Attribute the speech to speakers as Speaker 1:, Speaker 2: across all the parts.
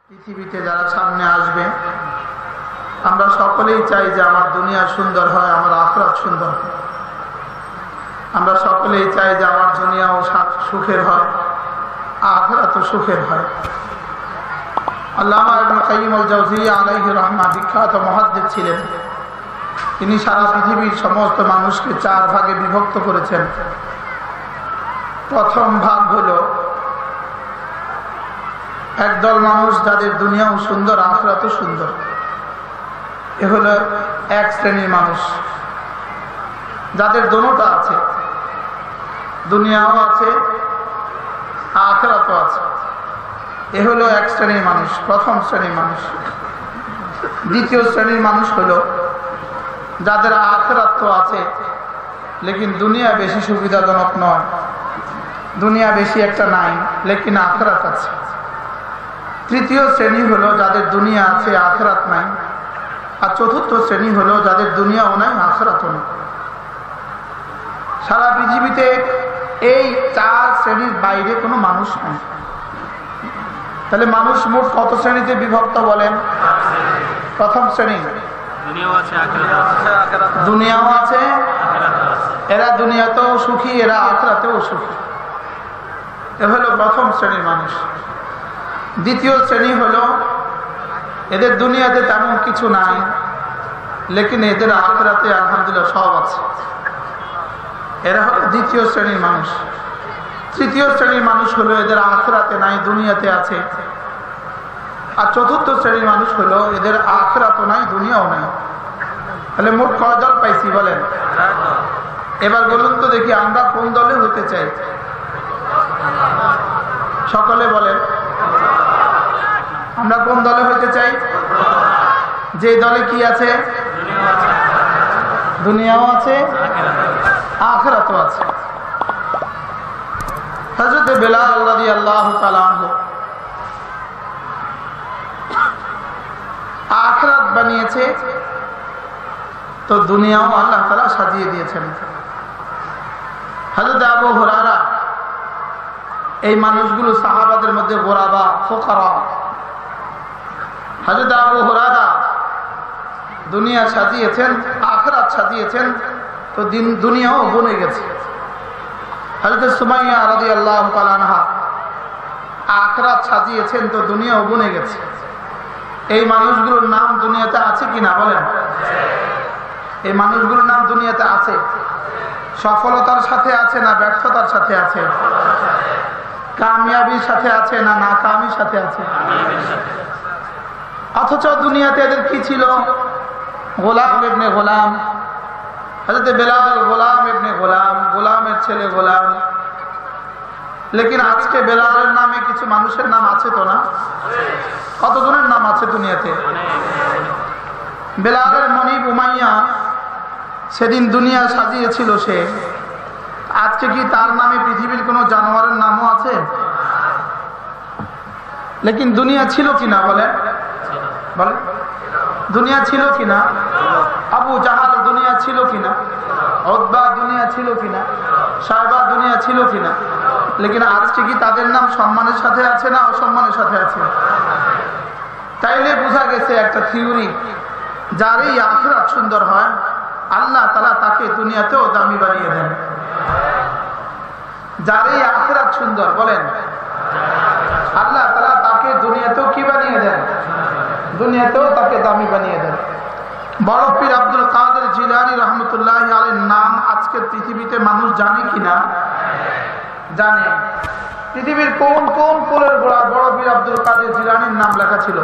Speaker 1: পৃথিবীতে যারা সামনে আসবে আমরা সকলেই চাই যে আমার দুনিয়া সুন্দর হয়, আমার আখিরাত সুন্দর হয়। আমরা সকলেই চাই যে আমার দুনিয়াও সুখের হয়, আখিরাতও সুখের হয়। আল্লামা ইবনে কাইয়িম আল-জাওজিয়্যা আলাইহি রাহমাহ বিখ্যাত মুহাদ্দিস ছিলেন। তিনি সারা পৃথিবীর সমস্ত মানুষকে 4 ভাগে বিভক্ত করেছেন। প্রথম ভাগ হলো একদল মানুষ যাদের দুনিয়াও সুন্দর, আখিরাতও সুন্দর। এ হলো এক শ্রেণীর মানুষ যাদের দোনোটা আছে, দুনিয়াও আছে, আখিরাতও আছে। এ হলো এক শ্রেণীর মানুষ, প্রথম শ্রেণীর মানুষ। দ্বিতীয় শ্রেণীর মানুষ হলো যাদের আখিরাত তো আছে লেকিন দুনিয়া বেশি সুবিধাজনক নয়, দুনিয়া বেশি একটা নাই লেকিন আখিরাত আছে। তৃতীয় শ্রেণী হলো যাদের দুনিয়া আছে, আখিরাত নাই। আর চতুর্থ শ্রেণী হলো যাদের দুনিয়াও নাই, আখিরাতও নেই। সারা পৃথিবীতে এই 4 শ্রেণীর বাইরে কোনো মানুষ নাই। তাহলে মানুষ মোট কত শ্রেণীতে বিভক্ত বলেন? প্রথম শ্রেণী, দুনিয়াও আছে, এরা দুনিয়াতেও সুখী, এরা আখিরাতেও সুখী। এ হলো প্রথম শ্রেণীর মানুষ। দ্বিতীয় শ্রেণী হলো এদের দুনিয়াতে তেমন কিছু নাই লেকিন এদের আখিরাতে আলহামদুলিল্লাহ সব আছে। এরা হলো দ্বিতীয় শ্রেণীর মানুষ। তৃতীয় শ্রেণীর মানুষ হলো এদের আখিরাতে নাই, দুনিয়াতে আছে। আর চতুর্থ শ্রেণীর মানুষ হলো এদের আখিরাতও নাই, দুনিয়াও নাই। তাহলে মোট কয় দল পাইছি বলেন? এবার বলুন তো দেখি আমরা কোন দলে হতে চাই? সকলে বলেন আমরা কোন দলে হতে চাই? যে দলে কি আছে? দুনিয়াও আছে, আখিরাতও আছে। হযরত বেলাল রাদিয়াল্লাহু তাআলা আনহু আখিরাত বানিয়েছে তো দুনিয়াও আল্লাহ তাআলা সাজিয়ে দিয়েছেন। হযরত আবু হুরায়রা, এই মানুষগুলো সাহাবাদের মধ্যে গোরাবা, ফুকারা। হযরত আবু হুরায়রা দুনিয়া সাজিয়েছেন, আখিরাত সাজিয়েছেন তো দুনিয়াও বনে গেছে। হযরত সুমাইয়া রাদিয়াল্লাহু তাআলা আনহা আখিরাত সাজিয়েছেন তো দুনিয়াও বনে গেছে। এই মানুষগুলোর নাম দুনিয়াতে আছে কিনা বলেন? এই মানুষগুলোর নাম দুনিয়াতে আছে। সফলতার সাথে আছে না ব্যর্থতার সাথে আছে? কামিয়াবির সাথে আছে না নাকামির সাথে আছে? অথচ দুনিয়াতে এদের কি ছিল? গোলাম ইবনে গোলাম। হযরত বেলাল গোলাম ইবনে গোলাম, গোলামের ছেলে গোলাম। লেকিন আজকে বেলালের নামে কিছু মানুষের নাম আছে তো না? কতজনের নাম আছে দুনিয়াতে? বেলালের মনিব উমাইয়া সেদিন দুনিয়া সাজিয়েছিল সে। আজকে কি তার নামে পৃথিবীর কোনো জানোয়ারের নামও আছে? লেকিন দুনিয়া ছিল কিনা বলে? বলে দুনিয়া ছিল কিনা? আবু জাহাল দুনিয়া ছিল কিনা? উতবা দুনিয়া ছিল কিনা? সাইবা দুনিয়া ছিল কিনা? লেকিন আজকে কি তাদের নাম সম্মানের সাথে আছে না অসম্মানের সাথে আছে? তাইলে বোঝা গেছে একটা থিওরি, যারই আখিরাত সুন্দর হয় আল্লাহ তাআলা তাকে দুনিয়াতেও দামি বানিয়ে দেন। যারই আখিরাত সুন্দর বলেন, আল্লাহ তাআলা তাকে দুনিয়াতেও কি বানিয়ে দেন? দুনিয়াতেও তাকে দামি বানিয়ে দেন। বড় পীর আব্দুল কাদের জিলানী রাহমাতুল্লাহি আলাইহির নাম আজকের পৃথিবীতে মানুষ জানে কিনা? জানে। পৃথিবীর কোন কোন পোলের গোড়া বড় পীর আব্দুল কাদের জিলানীর নাম লেখা ছিল?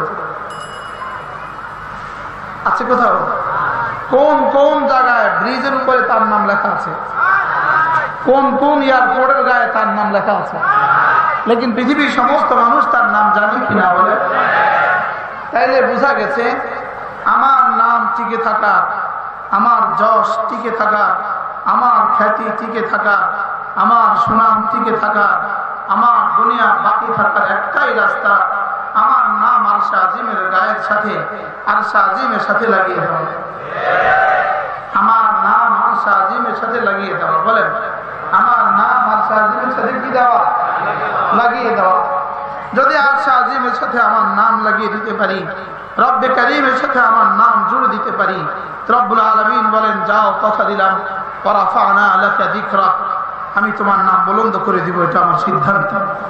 Speaker 1: আছে কোথাও? কোন কোন জায়গায় ব্রিজের উপরে তার নাম লেখা আছে? কোন কোন এয়ারপোর্টের গায়ে তার নাম লেখা আছে? লেকিন পৃথিবীর সমস্ত মানুষ তার নাম জানে কিনা বলে? তাইলে বোঝা গেছে আমার নাম টিকে থাকা, আমার যশ টিকে থাকা, আমার খ্যাতি টিকে থাকা, আমার সুনাম টিকে থাকা, আমার দুনিয়া বাকি থাকার একটাই রাস্তা, আমার নাম আরশে আজিমের গায়ের সাথে, আরশে আজিমের সাথে লাগিয়ে দেওয়া। আমার নাম আরশে আজিমের সাথে লাগিয়ে দেওয়া। বলেন আমার নাম আরশে আজিমের সাথে কি দেওয়া? লাগিয়ে দেওয়া। যদি আরশ আজিমের সাথে আমার নাম লাগিয়ে দিতে পারি, রব্বে কারীমের সাথে আমার নাম জুড়ে দিতে পারি, রব্বুল আলামিন বলেন যাও কথা দিলাম ওয়ারাফা'না লাকা যিকরাক, আমি তোমার নাম বুলন্দ করে দিব, এটা আমার সিদ্ধান্ত।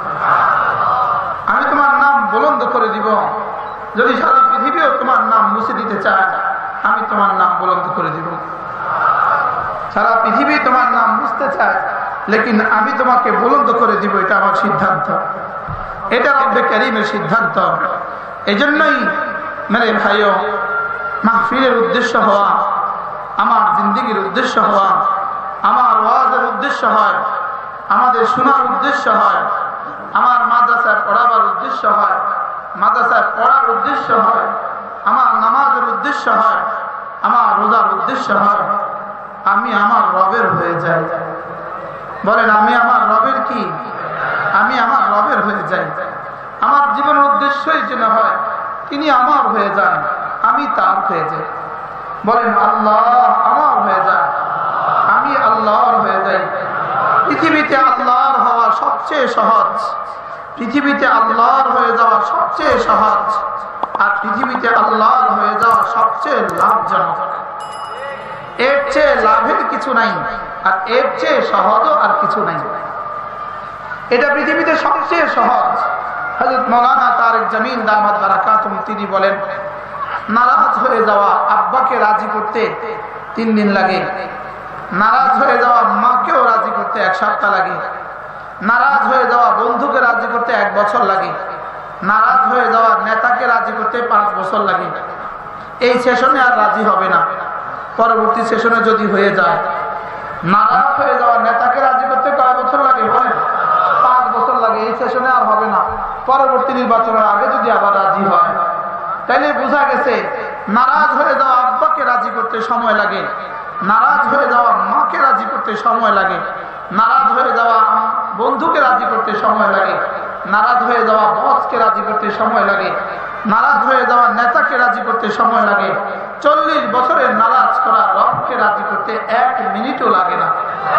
Speaker 1: আমি তোমার নাম বুলন্দ করে দিব। যদি সারা পৃথিবীও তোমার নাম মুছে দিতে চায়, আমি তোমার নাম বুলন্দ করে দিব। সারা পৃথিবী তোমার নাম মুছতে চায়, লেকিন আমি তোমাকে বুলন্দ করে দিব, এটা আমার সিদ্ধান্ত। এটা রব্বে কারীমের সিদ্ধান্ত। এই জন্যই মেরে ভাইও, মাহফিলের উদ্দেশ্য হওয়া, আমার জিন্দেগির উদ্দেশ্য হওয়া, আমার ওয়াজের উদ্দেশ্য হয়, আমাদের শোনার উদ্দেশ্য হয়, আমার মাদ্রাসায় পড়াবার উদ্দেশ্য হয়, মাদ্রাসায় পড়ার উদ্দেশ্য হয়, আমার নামাজের উদ্দেশ্য হয়, আমার রোজার উদ্দেশ্য হয়, আমি আমার রবের হয়ে যাই। বলেন আমি আমার রবের কি? আমি আমার রবের হয়ে যাই। আমার জীবনের উদ্দেশ্যই যেন হয় তিনি আমার হয়ে যান, আমি তার হয়ে যাই। বলেন আল্লাহ আমার হয়ে যান, আমি আল্লাহর হয়ে যাই। পৃথিবীতে আল্লাহর হওয়া সবচেয়ে সহজ, পৃথিবীতে আল্লাহর হয়ে যাওয়া সবচেয়ে সহজ, আর পৃথিবীতে আল্লাহর হয়ে যাওয়া সবচেয়ে লাভজনক। এর চেয়ে লাভের কিছু নাই, আর এর চেয়ে সহজও আর কিছু নাই। এটা পৃথিবীতে সবচেয়ে সহজ। হযরত মাওলানা তারেক জামিল দামাত বারাকাতুহু তিনি বলেন, নারাজ হয়ে যাওয়া আব্বাকে রাজি করতে 3 দিন লাগে, নারাজ হয়ে যাওয়া মাকেও রাজি করতে 1 সপ্তাহ লাগে, নারাজ হয়ে যাওয়া বন্ধুকে রাজি করতে 1 বছর লাগে, নারাজ হয়ে যাওয়া নেতাকে রাজি করতে 5 বছর লাগে। এই সেশনে আর রাজি হবে না, পরবর্তী সেশনে যদি হয়ে যায়। নারাজ হয়ে যাওয়া নেতাকে রাজি করতে কয় বছর লাগে? বলেন 5 বছর লাগে। এই সেশনে আর হবে না, পরবর্তী নির্বাচনের আগে যদি আবার রাজি হয়। তাইলে বোঝা গেছে নারাজ হয়ে যাওয়া আব্বাকে রাজি করতে সময় লাগে, নারাজ হয়ে যাওয়া মাকে রাজি করতে সময় লাগে, নারাজ হয়ে যাওয়া বন্ধুকে রাজি করতে সময় লাগে, নারাজ হয়ে যাওয়া বসকে রাজি করতে সময় লাগে, নারাজ হয়ে যাওয়া নেতাকে রাজি করতে সময় লাগে। 40 বছরের নারাজ করা রবকে রাজি করতে 1 মিনিটও লাগে না।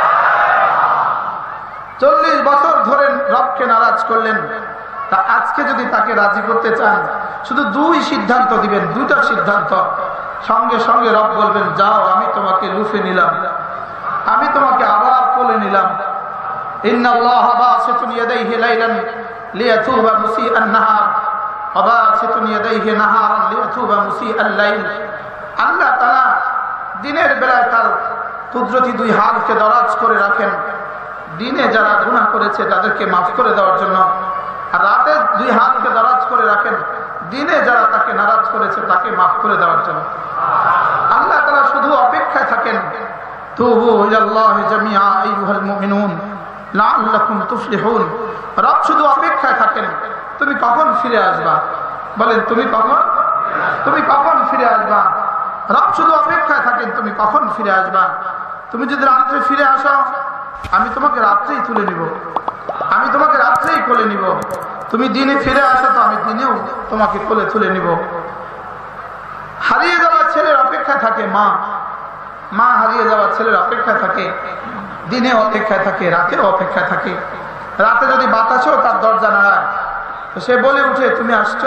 Speaker 1: 40 বছর ধরে রবকে নারাজ করলেন, তা আজকে যদি তাকে রাজি করতে চান, শুধু 2 সিদ্ধান্ত দিবেন, 2টা সিদ্ধান্ত। সঙ্গে সঙ্গে রব বলবেন যাও আমি তোমাকে লুফে নিলাম, আমি তোমাকে আবার কোলে নিলাম। ইন্নাল্লাহা বাসিতুন ইয়াদাইহি লাইলান লিয়াতুবা মুসিআন নাহার ওয়া বাসিতুন ইয়াদাইহি নাহারান লিয়াতুবা মুসিআল লাইল। আল্লাহ তাআলা দিনের বেলায় তার কুদরতি 2 হাতকে দরাজ করে রাখেন, দিনে যারা গুনাহ করেছে তাদেরকে মাফ করে দেওয়ার জন্য, আর রাতে 2 হাতকে দরাজ করে রাখেন, দিনে যারা তাকে নারাজ করেছে তাকে মাফ করে দেওয়ার জন্য। আল্লাহ তাআলা শুধু অপেক্ষায় থাকেন, তুবু ইলাল্লাহি জামিআ আইয়ুহাল মুমিনুন লাআল্লাকুম তুফলিহুন। রব শুধু অপেক্ষায় থাকেন তুমি কখন ফিরে আসবা। বলেন তুমি কখন ফিরে আসবা। রব শুধু অপেক্ষায় থাকেন তুমি কখন ফিরে আসবা। তুমি যদি রাত্রে ফিরে আসো, আমি তোমাকে রাত্রেই তুলে নিব, আমি তোমাকে রাত্রেই কোলে নিব। তুমি দিনে ফিরে আসো তো আমি দিনেও তোমাকে কোলে তুলে নিব। হারিয়ে যাওয়া ছেলের অপেক্ষা থাকে মা, মা হারিয়ে যাওয়া ছেলের অপেক্ষা থাকে, দিনে অপেক্ষায় থাকে, রাতেও অপেক্ষায় থাকে। রাতে যদি বাতাসেও তার দরজা নাড়ায় তো সে বলে উঠে তুমি আসছো,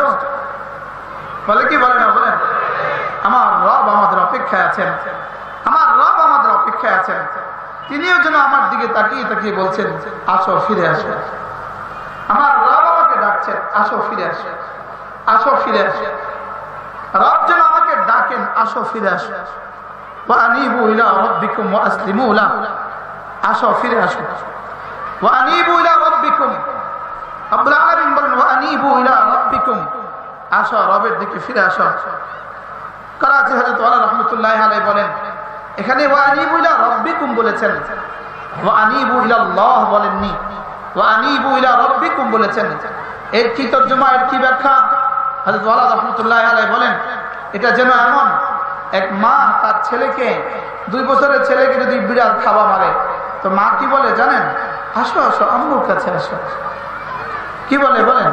Speaker 1: বলে কি বলে না? বলেন আমার রব আমাদের অপেক্ষায় আছেন, আমার রব আমাদের অপেক্ষায় আছেন। তিনিও যেন আমার দিকে তাকিয়ে তাকিয়ে বলছেন আসো ফিরে আসো। আমার রব আমাকে ডাকছেন আসো ফিরে আসো, আসো ফিরে আসো। রব যেন আমাকে ডাকেন আসো ফিরে আসো। ওয়ানিবু ইলা রাব্বিকুম ওয়াসলিমু লাহু, আসো ফিরে আসো। ওয়ানিবু ইলা রাব্বিকুম, রব্বুল আলামিন বলেন ওয়ানিবু ইলা রাব্বিকুম, আসো রবের দিকে ফিরে আসো। করাচি হযরত ওয়ালা রাহমাতুল্লাহি আলাইহি বলেন, এখানে ওয়ানিবু ইলা রাব্বিকুম বলেছেন, ওয়ানিবু ইলাল্লাহ বলেননি, ওয়ানিবু ইলা রাব্বিকুম বলেছেন। এর কি তরজমা, এর কি ব্যাখ্যা? হযরত ওয়ালা রাহমাতুল্লাহি আলাইহি বলেন, এটা যেন এমন এক মা তার ছেলেকে, 2 বছরের ছেলেকে যদি বিড়াল খাওয়া মারে তো মা কি বলে জানেন? আসো আসো আম্মুর কাছে আসো। কি বলে বলেন?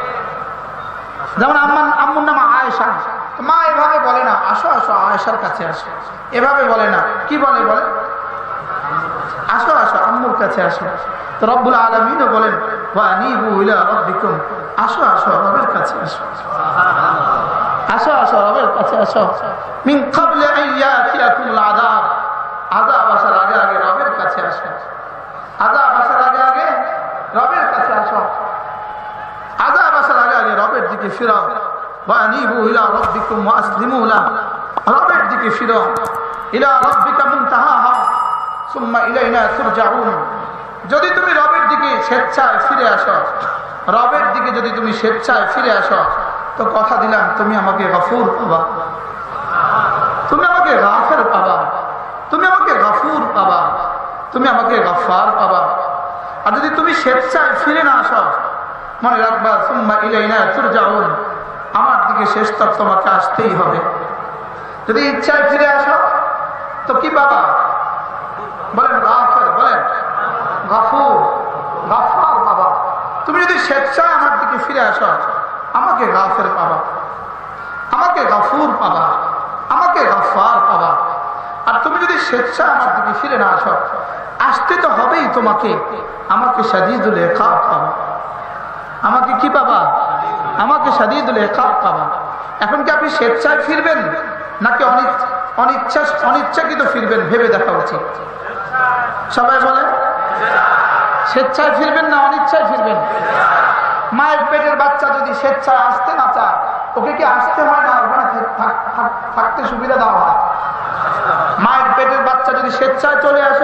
Speaker 1: যেমন আম্মুর নাম আয়েশা, মা এভাবে বলে না আসো আসো আয়েশার কাছে আসো, এভাবে বলে না। কি বলে? বলে আসো আসো আম্মুর কাছে আসো। তো রব্বুল আলামিনও বলেন وأنيبوا إلى ربكم আসো আসো রবের কাছে আসো আসো আসো রবের কাছে আসো মিন ক্বাবলি আন ইয়াতিয়াকুমুল আযাব আযাব আসার আগে আগে রবের কাছে আসো আযাব আসার আগে আগে রবের কাছে আসো আযাব আসার আগে আগে রবের দিকে ফিরো وأنيبوا إلى ربكم وأسلموا له রবের দিকে ফিরো ইলা রাব্বিকা মুনতাহাহা সুম্মা ইলাইনা তুরজাউন যদি তুমি রবের দিকে স্বেচ্ছায় ফিরে আসো রবের দিকে যদি তুমি স্বেচ্ছায় ফিরে আসো তো কথা দিলাম তুমি আমাকে গফুর পাবা তুমি আমাকে গাফির পাবা তুমি আমাকে গফুর পাবা তুমি আমাকে গফফার পাবা আর যদি তুমি স্বেচ্ছায় ফিরে না আসো মনে রাখবা সুম্মা ইলাইনা তুরজাউন আমার দিকে শেষ তক তোমাকে আসতেই হবে যদি ইচ্ছায় ফিরে আসো তো কি পাবা বলেন গাফির বলেন গফুর গফফার পাবা তুমি যদি স্বেচ্ছায় আমার দিকে ফিরে আসো আমাকে গাফির পাবা আমাকে গফুর পাবা আমাকে গফফার পাবা আর তুমি যদি স্বেচ্ছায় আমার দিকে ফিরে না আসো আসতে তো হবেই তোমাকে আমাকে শাদীদুল ইকাব পাবা আমাকে কি পাবা আমাকে শাদীদুল ইকাব পাবা এখন কি আপনি স্বেচ্ছায় ফিরবেন নাকি অনিচ্ছাকৃত ফিরবেন ভেবে দেখা উচিত সবাই বলে স্বেচ্ছায় ফিরবেন না অনিচ্ছায় ফিরবেন মায়ের পেটের বাচ্চা যদি স্বেচ্ছায় আসতে না চায় ওকে কি আসতে হয় না ওখানে থাকতে সুবিধা দেওয়া হয় মায়ের পেটের বাচ্চা যদি স্বেচ্ছায় চলে আসে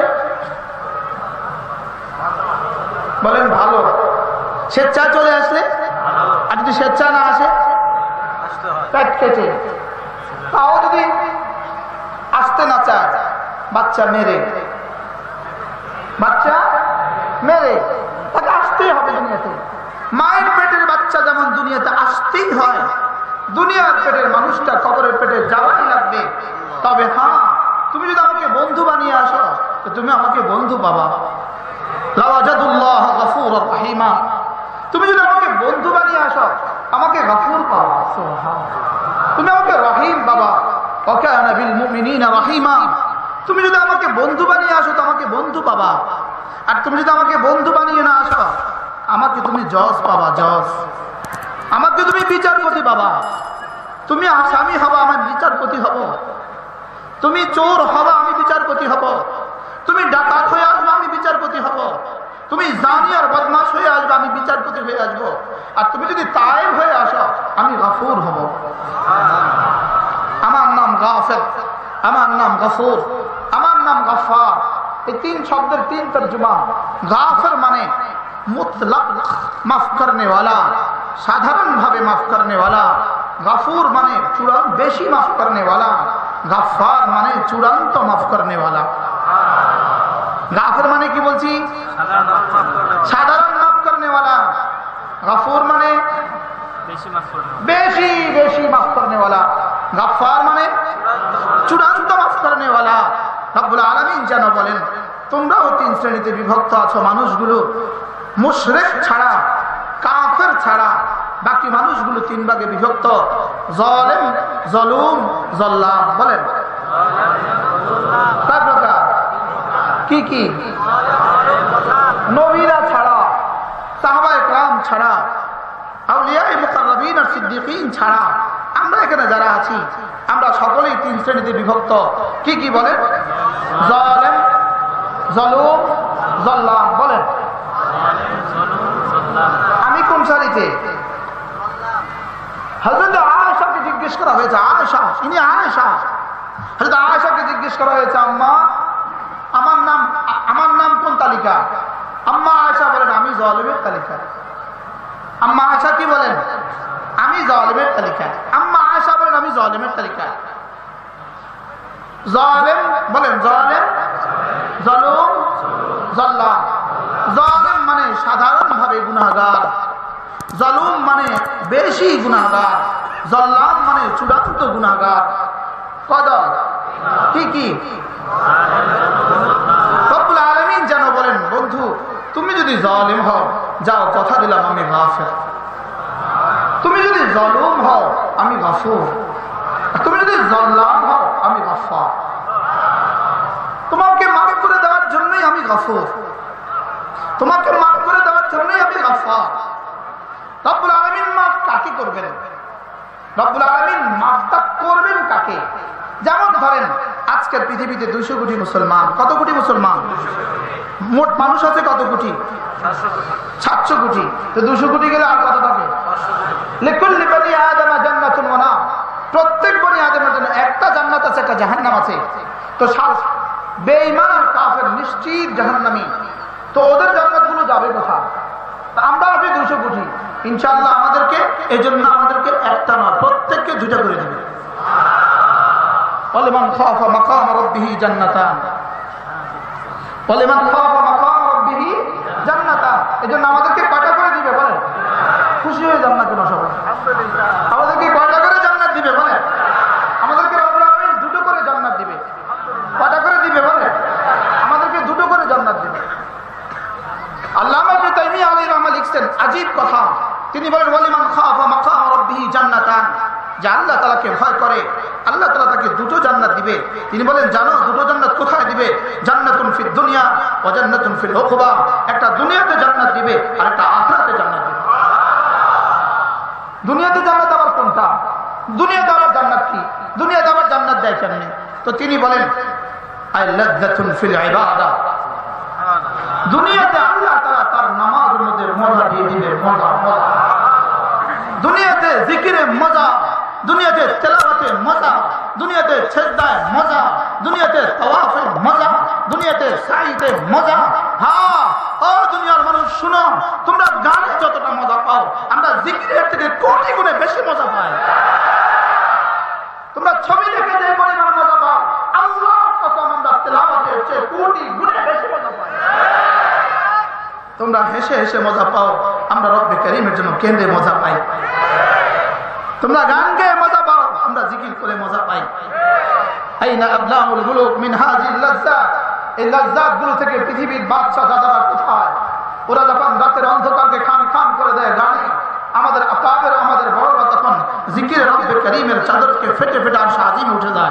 Speaker 1: বলেন ভালো স্বেচ্ছায় চলে আসলে আর যদি স্বেচ্ছা না আসে পেট কেটে তাও যদি আসতে না চায় বাচ্চা মেরে তাকে আসতেই হবে দুনিয়াতে মায়ের পেটের বাচ্চা যেমন দুনিয়াতে আসতেই হয় দুনিয়ার পেটের মানুষটা কবরের পেটে যাওয়াই লাগবে তবে হ্যাঁ তুমি যদি আমাকে বন্ধু বানিয়ে আসো তো তুমি আমাকে বন্ধু পাবা লাওয়াজাদুল্লাহ গফুরুর রহিমা তুমি যদি আমাকে বন্ধু বানিয়ে আসো আমাকে গফুর পাবা তুমি আমাকে রহিম বাবা ওয়াকানা বিল মুমিনিনা রহিমা তুমি যদি আমাকে বন্ধু বানিয়ে আসো তো আমাকে বন্ধু পাবা আর তুমি যদি আমাকে বন্ধু বানিয়ে না আসো আমাকে তুমি জজ পাবা জজ আমাকে তুমি বিচারপতি পাবা তুমি আসামি হবা আমার বিচারপতি হব তুমি চোর হবা আমি বিচারপতি হব তুমি ডাকাত হয়ে আসবে আমি বিচারপতি হব তুমি জানি আর বদমাশ হয়ে আসবে আমি বিচারপতি হয়ে আসবো আর তুমি যদি তায়েব হয়ে আসো আমি গফুর হব আমার নাম গাফির আমার নাম গফুর আমার নাম গফফার এই তিন শব্দের তিন তর্জমা গাফির মানে মুতলক মাফ করনে वाला সাধারণ ভাবে মাফ করনে वाला গফুর মানে চূড়ান্ত বেশি মাফ করনে वाला গফফার মানে চূড়ান্ত মাফ করনে वाला গাফির মানে কি বলছি সাধারণ মাফ করনে वाला গফুর মানে বেশি বেশি মাফ করনে वाला গফফার মানে চূড়ান্ত মাফ করনে वाला রব্বুল আলামিন যেন বলেন তোমরাও তিন শ্রেণীতে বিভক্ত আছো মানুষগুলো মুশরিক ছাড়া কাফের ছাড়া বাকি মানুষগুলো তিন ভাগে বিভক্ত জালেম জলুম জল্লাম বলেন কয় প্রকার কি কি নবীরা ছাড়া সাহাবায়ে কেরাম ছাড়া আউলিয়ায়ে মুকাররাবিন আর সিদ্দিকিন ছাড়া আমরা এখানে যারা আছি আমরা সকলেই তিন শ্রেণীতে বিভক্ত কি কি বলেন জালেম জলুম জল্লাম বলেন আমি কোন সারিতে হযরত আয়েশাকে জিজ্ঞেস করা হয়েছে আয়েশা ইনি আয়েশা হযরত আয়েশাকে জিজ্ঞেস করা হয়েছে আম্মা আমার নাম কোন তালিকা আম্মা আয়েশা বলেন আমি জালিমের তালিকা আম্মা আয়েশা কি বলেন আমি জালিমের তালিকা আম্মা আয়েশা বলেন আমি জালিমের তালিকা জালিম বলেন জালিম জলুম জল্লাম জালিম মানে সাধারণ ভাবে গুনাহগার জলুম মানে বেশি গুনাহগার জল্লাম মানে চূড়ান্ত গুনাহগার কদম কি কি রব্বুল আলামিন যেন বলেন বন্ধু তুমি যদি জালিম হও যাও কথা দিলাম আমি গাফির তুমি যদি জলুম হও আমি গফুর তুমি যদি জল্লাম হও আমি গফফার তোমাকে মাফ করে দেওয়ার জন্যই আমি গফুর তোমাকে মাফ করে দেওয়ার সুমিয়া বিল গফফার। রব্বুল আলামিন মাফ কাকে করবেন? রব্বুল আলামিন মাফটা করবেন কাকে? যেমন ধরেন আজকের পৃথিবীতে 200 কোটি মুসলমান। কত কোটি মুসলমান? মোট মানুষ আছে কত কোটি? 700 কোটি। তো 200 কোটি গেলে আর কত থাকে? লিকুল্লি বানি আদম জান্নাতুন ওয়া নার। প্রত্যেক বনি আদমের জন্য একটা জান্নাত আছে, একটা জাহান্নাম আছে। তো বেঈমান আর কাফের নিশ্চিত জাহান্নামী। তো ওদের জান্নাতগুলো যাবে কোথায়? আমরা আছি 200 কোটি। ইনশাআল্লাহ আমাদেরকে এজন্য আমাদেরকে একটা না প্রত্যেককে দুইটা করে দিবে। ওয়ালিমান খাফা মাকাম রাব্বিহি জান্নাতান, ওয়ালিমান খাফা মাকাম রাব্বিহি জান্নাতান। এজন্য আমাদেরকে কয়টা করে দিবে বলেন? খুশি হয়ে যান না কেন সবাই? আমাদেরকে কয়টা করে জান্নাত দিবে বলেন? আমাদেরকে রব্বুল আলামিন দুটো করে জান্নাত দিবে। কয়টা করে দিবে বলেন? আমাদেরকে দুটো করে জান্নাত দিবে। আল্লামা ইবনে তাইমিয়া আলাইহির রাহমাহ লিখছেন আজীব কথা। তিনি বলেন ওয়ালিমান খাফা মাকাম রাব্বিহি জান্নাতান, যে আল্লাহ তাআলাকে ভয় করে আল্লাহ তাআলা তাকে দুটো জান্নাত দিবে। তিনি বলেন জানো দুটো জান্নাত কোথায় দিবে? জান্নাতুন ফিদ দুনিয়া ওয়া জান্নাতুন ফিল উকবা। একটা দুনিয়াতে জান্নাত দিবে আর একটা আখিরাতে জান্নাত দিবে। দুনিয়াতে জান্নাত আবার কোনটা? দুনিয়াতে আবার জান্নাত কি? দুনিয়াতে আবার জান্নাত দেয় কেমনে? তো তিনি বলেন আই লাযযাতুন ফিল ইবাদা। দুনিয়াতে আল্লাহ তাআলা তার নামাজের মধ্যে মজা দিয়ে দিবে, মজা মজা। দুনিয়াতে জিকিরে মজা, দুনিয়াতে তেলাওয়াতে মজা, দুনিয়াতে সিজদায় মজা, দুনিয়াতে তাওয়াফে মজা, দুনিয়াতে সাইতে মজা। হ্যাঁ ও দুনিয়ার মানুষ শুনো, তোমরা গানে যতটা মজা পাও আমরা জিকিরের থেকে কোটি গুণে বেশি মজা পাই। তোমরা ছবি দেখে যে পরিমাণ মজা পাও আল্লাহর কসম আমরা তেলাওয়াতের চেয়ে কোটি গুণে বেশি মজা পাই। তোমরা হেসে হেসে মজা পাও, আমরা রব্বে কারীমের জন্য কেঁদে মজা পাই। তোমরা গান গেয়ে মজা পাও, আমরা জিকির করে মজা পাই। আইনা আবলাউল মুলুক মিন হাযিল লাযযাত। এই লাযযাতগুলো থেকে পৃথিবীর বাদশা দাদারা কোথায়? ওরা যখন রাতের অন্ধকারকে খান খান করে দেয় গানে, আমাদের আকাবের আমাদের বড়রা তখন জিকিরে রব্বে কারীমের চাদরকে ফেটে ফেটে আর শাহিম উঠে যায়।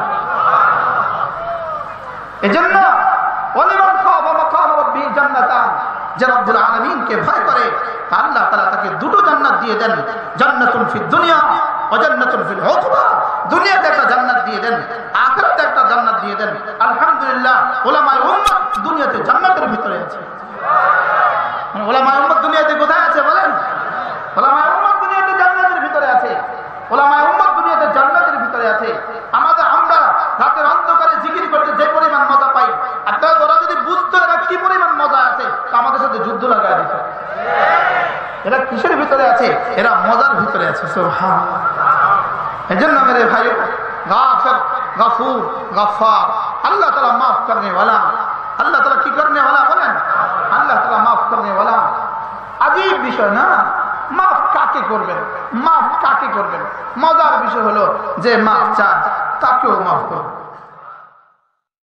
Speaker 1: এজন্য ওয়ালিমান খাফা মাকাম রাব্বিহি জান্নাতান, যে রব্বুল আলামিনকে ভয় করে আল্লাহ তাআলা তাকে দুটো জান্নাত দিয়ে দেন। জান্নাতুন ফিদ দুনিয়া ওয়া জান্নাতুন ফিল উকবা। দুনিয়াতে একটা জান্নাত দিয়ে দেন, আখিরাতে একটা জান্নাত দিয়ে দেন। আলহামদুলিল্লাহ উলামায়ে উম্মাত দুনিয়াতে জান্নাতের ভিতরে আছে। উলামায়ে উম্মাত দুনিয়াতে কোথায় আছে বলেন? উলামায়ে উম্মাত দুনিয়াতে জান্নাতের ভিতরে আছে। উলামায়ে উম্মাত দুনিয়াতে জান্নাতের ভিতরে আছে। আমরা রাতের অন্ধকারে জিকির করতে যে পরিমাণ মজা পাই, আপনারা ওরা যদি বুঝতো এরা কি পরিমাণ মজা আছে তা আমাদের সাথে যুদ্ধ লাগায় দিত। এরা কিসের ভিতরে আছে? এরা মজার ভিতরে আছে। সুবহানাল্লাহ। এজন্য মেরে ভাই, গাফির, গফুর, গফফার, আল্লাহ তাআলা মাফ করনে वाला। আল্লাহ তাআলা কি করনে वाला বলেন? আল্লাহ তাআলা মাফ করনে वाला। আজীব বিষয় না? মাফ কাকে করবেন? মাফ কাকে করবেন? মজার বিষয় হলো যে মাফ চায় তাকেও মাফ করবেন।